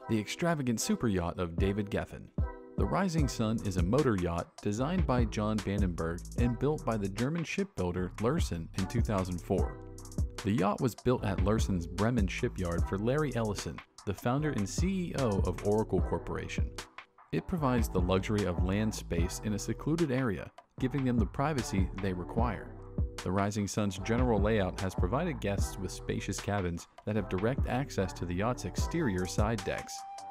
The extravagant superyacht of David Geffen. The Rising Sun is a motor yacht designed by Jon Bannenberg and built by the German shipbuilder Lürssen in 2004. The yacht was built at Lürssen's Bremen shipyard for Larry Ellison, the founder and CEO of Oracle Corporation. It provides the luxury of land space in a secluded area, giving them the privacy they require. The Rising Sun's general layout has provided guests with spacious cabins that have direct access to the yacht's exterior side decks.